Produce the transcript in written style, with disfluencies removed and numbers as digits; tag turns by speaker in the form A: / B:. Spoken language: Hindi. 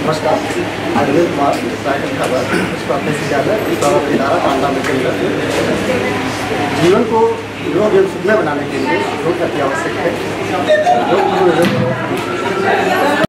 A: नमस्कार, अरविंद कुमार खबर पांडा में जीवन को योग सुखमय बनाने के लिए योग अति आवश्यक है। योग